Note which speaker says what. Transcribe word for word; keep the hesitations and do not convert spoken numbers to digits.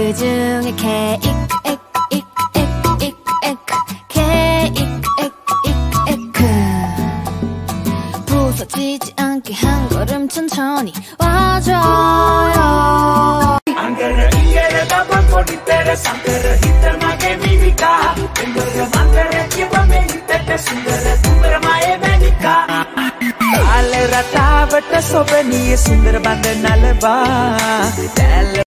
Speaker 1: 그 중에 케이크 에크 에크 에크 에크 에크 케이크 에크 에크 에크 부서지지 않게 한 걸음 천천히 와줘요.
Speaker 2: Angara ingara daba kodi tere sankara hitar mage mivika ingara mangara kiba me hitar sundara sundara mae menika ale rata bata sobani sundara bandanalba